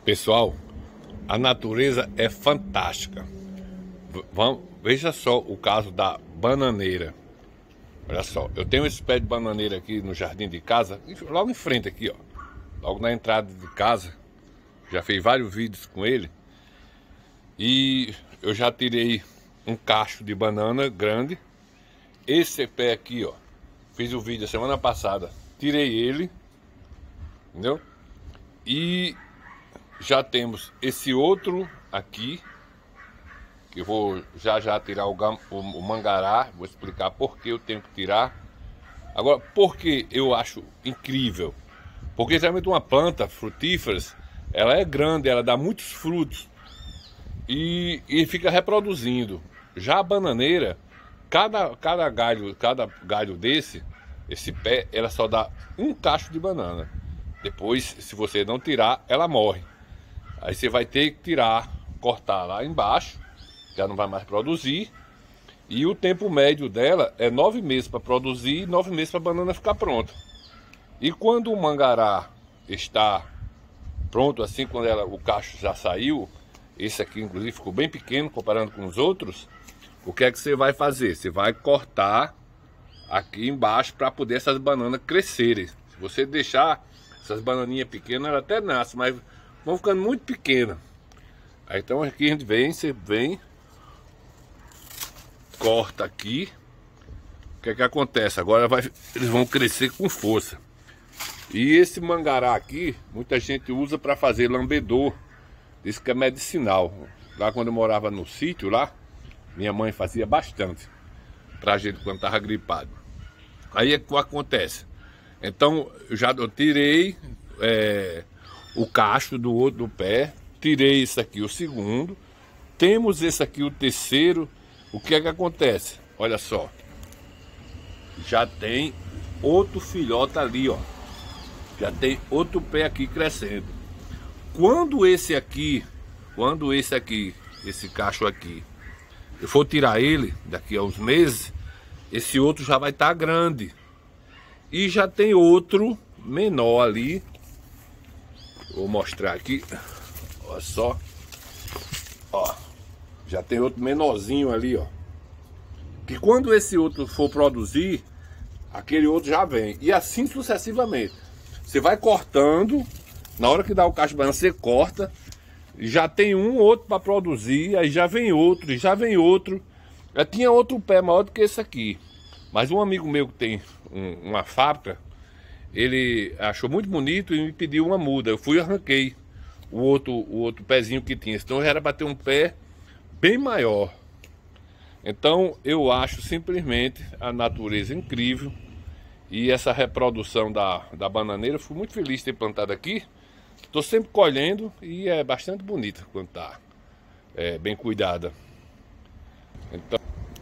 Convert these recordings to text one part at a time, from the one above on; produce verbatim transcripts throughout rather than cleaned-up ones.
Pessoal, a natureza é fantástica. V- Vamos, veja só o caso da bananeira. Olha só, eu tenho esse pé de bananeira aqui no jardim de casa, logo em frente aqui, ó. Logo na entrada de casa. Já fiz vários vídeos com ele. E eu já tirei um cacho de banana grande. Esse pé aqui, ó. Fiz o vídeo semana passada. Tirei ele. Entendeu? E já temos esse outro aqui, que eu vou já já tirar o, gam, o, o mangará. Vou explicar por que eu tenho que tirar. Agora, por que eu acho incrível? Porque realmente uma planta frutífera, ela é grande, ela dá muitos frutos e, e fica reproduzindo. Já a bananeira, cada, cada galho, cada galho desse, esse pé, ela só dá um cacho de banana. Depois, se você não tirar, ela morre. Aí você vai ter que tirar, cortar lá embaixo, já não vai mais produzir. E o tempo médio dela é nove meses para produzir e nove meses para a banana ficar pronta. E quando o mangará está pronto, assim, quando ela, o cacho já saiu, esse aqui inclusive ficou bem pequeno comparando com os outros, o que é que você vai fazer? Você vai cortar aqui embaixo para poder essas bananas crescerem. Se você deixar essas bananinhas pequenas, ela até nasce, mas vão ficando muito pequenas. Aí, então aqui a gente vem, você vem, corta aqui. O que é que acontece? Agora vai, eles vão crescer com força. E esse mangará aqui, muita gente usa para fazer lambedor. Diz que é medicinal. Lá quando eu morava no sítio lá, minha mãe fazia bastante pra gente quando tava gripado. Aí é que acontece. Então eu já eu tirei é, o cacho do outro do pé, tirei esse aqui o segundo, temos esse aqui o terceiro. O que é que acontece? Olha só, já tem outro filhote ali, ó. Já tem outro pé aqui crescendo. Quando esse aqui, quando esse aqui, esse cacho aqui, eu for tirar ele daqui a uns meses, esse outro já vai estar grande. E já tem outro menor ali. Vou mostrar aqui. Olha só. Ó, já tem outro menorzinho ali, ó. Que quando esse outro for produzir, aquele outro já vem. E assim sucessivamente. Você vai cortando, na hora que dá o cacho de banana, você corta, já tem um outro para produzir, aí já vem outro, e já vem outro. Já tinha outro pé maior do que esse aqui. Mas um amigo meu que tem um, uma fábrica, ele achou muito bonito e me pediu uma muda. Eu fui e arranquei o outro, o outro pezinho que tinha. Então era para ter um pé bem maior. Então eu acho simplesmente a natureza incrível. E essa reprodução da, da bananeira, eu fui muito feliz de ter plantado aqui. Estou sempre colhendo e é bastante bonita quando está é, bem cuidada. Então,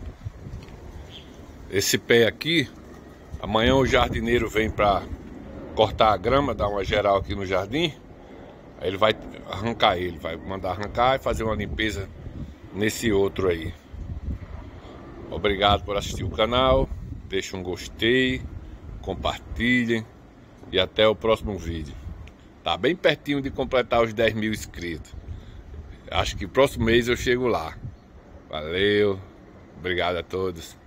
esse pé aqui, amanhã o jardineiro vem para cortar a grama, dar uma geral aqui no jardim. Aí ele vai arrancar ele, vai mandar arrancar e fazer uma limpeza nesse outro aí. Obrigado por assistir o canal, deixa um gostei, compartilhem e até o próximo vídeo. Tá bem pertinho de completar os dez mil inscritos. Acho que próximo mês eu chego lá. Valeu, obrigado a todos.